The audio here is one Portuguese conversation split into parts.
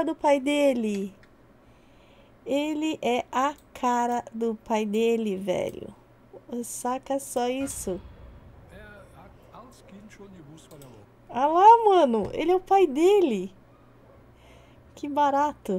cara do pai dele. Ele é a cara do pai dele, velho. Saca só isso. Ah lá, mano. Ele é o pai dele. Que barato.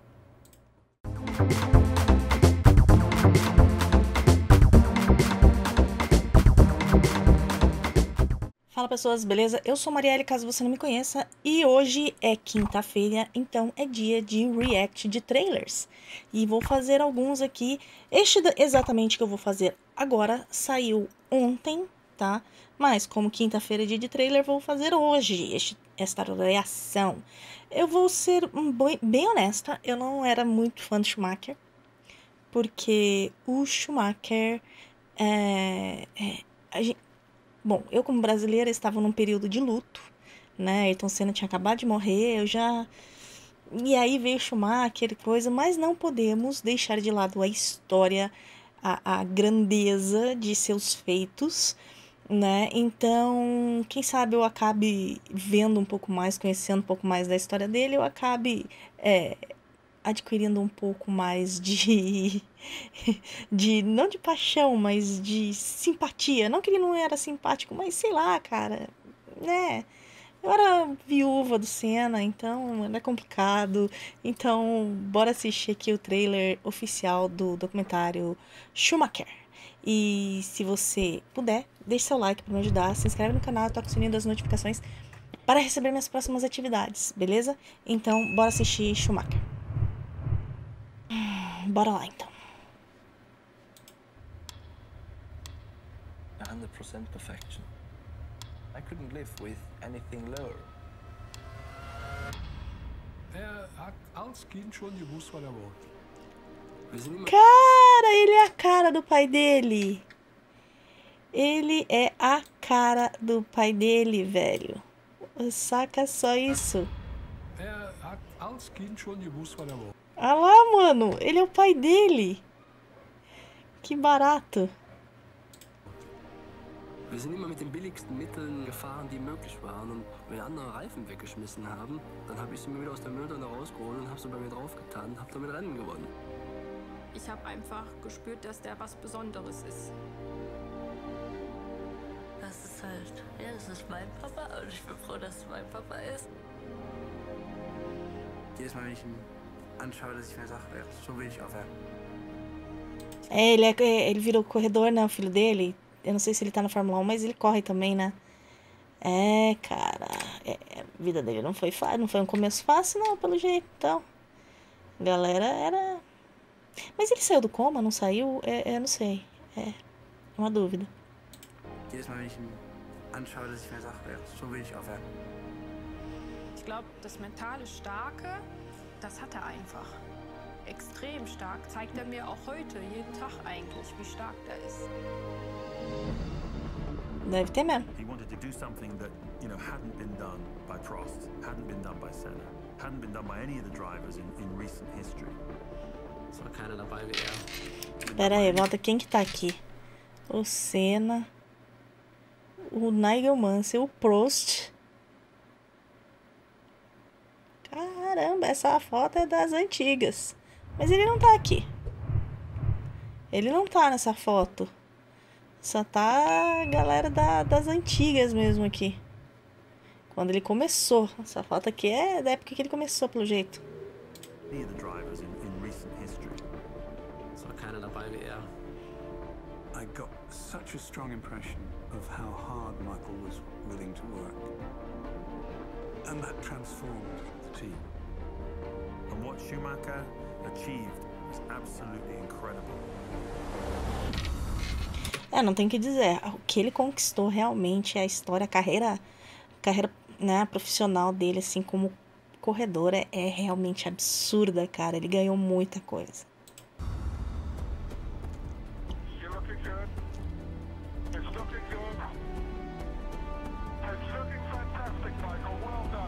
Fala pessoas, beleza? Eu sou Marielle, caso você não me conheça, e hoje é quinta-feira, então é dia de react de trailers. E vou fazer alguns aqui. Este exatamente que eu vou fazer agora saiu ontem, tá? Mas como quinta-feira é dia de trailer, vou fazer hoje esta reação. Eu vou ser bem honesta, eu não era muito fã de Schumacher, porque o Schumacher Bom, eu como brasileira estava num período de luto, né? Ayrton Senna tinha acabado de morrer, eu já... E aí veio Schumacher e coisa, mas não podemos deixar de lado a história, a grandeza de seus feitos, né? Então, quem sabe eu acabe vendo um pouco mais, conhecendo um pouco mais da história dele, eu acabe adquirindo um pouco mais não de paixão, mas de simpatia. Não que ele não era simpático, mas sei lá, cara, né? Eu era viúva do Senna, então era complicado. Então, bora assistir aqui o trailer oficial do documentário Schumacher. E se você puder, deixe seu like para me ajudar, se inscreve no canal e toca o sininho das notificações para receber minhas próximas atividades, beleza? Então, bora assistir Schumacher. Bora lá, então. 100% perfection. I couldn't live with anything lower. Hat als Kind schon gewusst, was wollte. Cara, ele é a cara do pai dele. Ele é a cara do pai dele, velho. Saca só isso. Hat als Kind schon gewusst, was wollte. Ah lá, mano. Ele é o pai dele. Que barato. Wir sind immer mit den billigsten Mitteln gefahren, die möglich waren. Und wenn andere Reifen weggeschmissen haben, dann habe ich sie mir wieder aus der Mülltonne rausgeholt und habe sie bei mir draufgetan und habe damit Rennen gewonnen. Ich habe einfach gespürt, dass der was Besonderes ist. Das ist halt, ja, das ist mein Papa und ich bin froh, dass es mein Papa ist. Jedes Mal, wenn ich ihn anschaue, dass ich mir sage, ja, so will ich aufhören. Ele virou corredor, né? O filho dele. Eu não sei se ele tá na Fórmula 1, mas ele corre também, né? Cara. A vida dele não foi fácil. Não foi um começo fácil, não, pelo jeito. Então, a galera era... Mas ele saiu do coma, não saiu? Eu não sei. É uma dúvida. Jedes Mal, wenn ich ihn anschaue, dass ich mir sage, ja, so will ich aufhören. Ich glaube, das mentale Starke, das hat er einfach. Extrem stark. Zeigt er mir auch heute, jeden Tag eigentlich, wie stark der ist. Deve ter mesmo. He wanted to do something that, you know, hadn't been done by Prost, hadn't been done by Senna, hadn't been done by any of the drivers in recent history. Es war keiner dabei wie er. Pera aí, volta quem que tá aqui? O Senna, o Nigel Mansell, o Prost. Caramba, essa foto é das antigas. Mas ele não tá aqui. Ele não tá nessa foto. Só tá a galera das antigas mesmo aqui. Quando ele começou. Essa foto aqui é da época que ele começou, pelo jeito. Any of the drivers in recent history. Es war keiner dabei wie er. I got such a strong impression of how hard Michael was willing to work. And that transformed the team. And what Schumacher achieved is absolutely incredible. Não tem o que dizer. O que ele conquistou realmente, a história, a carreira, né, profissional dele, assim, como corredor, é realmente absurda, cara. Ele ganhou muita coisa. You're looking good. It's looking good. It's looking fantastic, Michael. Well done.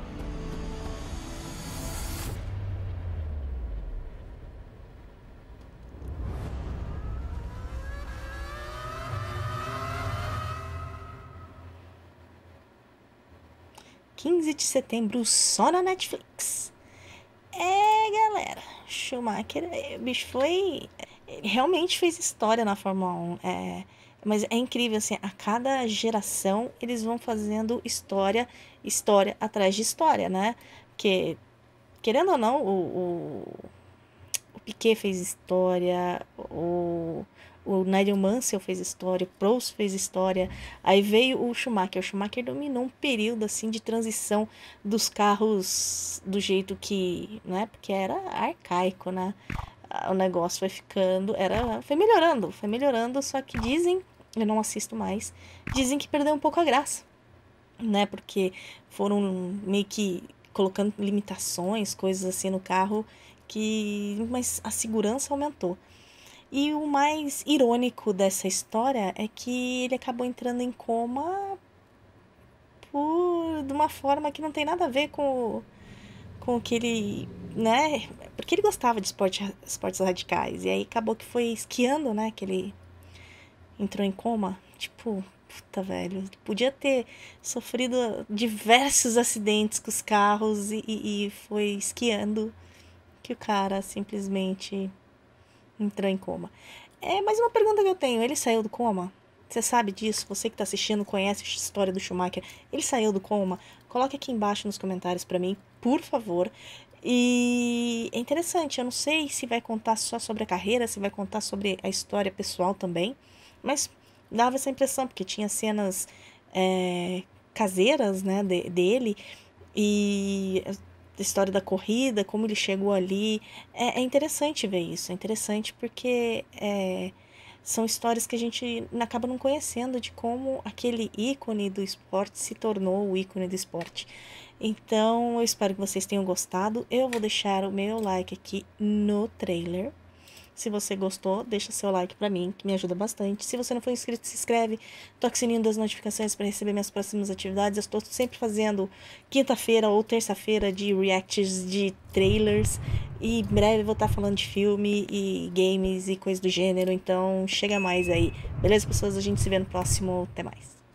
(15 de setembro, só na Netflix. Galera, Schumacher, o bicho foi... Ele realmente fez história na Fórmula 1. Mas é incrível, assim, a cada geração eles vão fazendo história atrás de história, né? Porque, querendo ou não, o Piquet fez história, o Nigel Mansell fez história, o Prost fez história, aí veio o Schumacher dominou um período, assim, de transição dos carros do jeito que, né, porque era arcaico, né, o negócio foi melhorando, só que dizem, eu não assisto mais, dizem que perdeu um pouco a graça, né, porque foram meio que colocando limitações, coisas assim no carro, mas a segurança aumentou. E o mais irônico dessa história é que ele acabou entrando em coma de uma forma que não tem nada a ver com o que ele, né? Porque ele gostava de esportes radicais. E aí acabou que foi esquiando, né? Que ele entrou em coma. Tipo, puta, velho. Podia ter sofrido diversos acidentes com os carros e foi esquiando que o cara simplesmente entrou em coma. Mas uma pergunta que eu tenho, ele saiu do coma? Você sabe disso? Você que tá assistindo, conhece a história do Schumacher? Ele saiu do coma? Coloque aqui embaixo nos comentários pra mim, por favor. E é interessante, eu não sei se vai contar só sobre a carreira, se vai contar sobre a história pessoal também, mas dava essa impressão, porque tinha cenas caseiras, né, dele, e a história da corrida, como ele chegou ali. É interessante ver isso, é interessante porque são histórias que a gente acaba não conhecendo de como aquele ícone do esporte se tornou o ícone do esporte. Então, eu espero que vocês tenham gostado. Eu vou deixar o meu like aqui no trailer. Se você gostou, deixa seu like pra mim, que me ajuda bastante. Se você não for inscrito, se inscreve. Toque o sininho das notificações para receber minhas próximas atividades. Eu estou sempre fazendo quinta-feira ou terça-feira de reacts de trailers. E em breve eu vou estar falando de filme e games e coisas do gênero. Então, chega mais aí. Beleza, pessoas? A gente se vê no próximo. Até mais.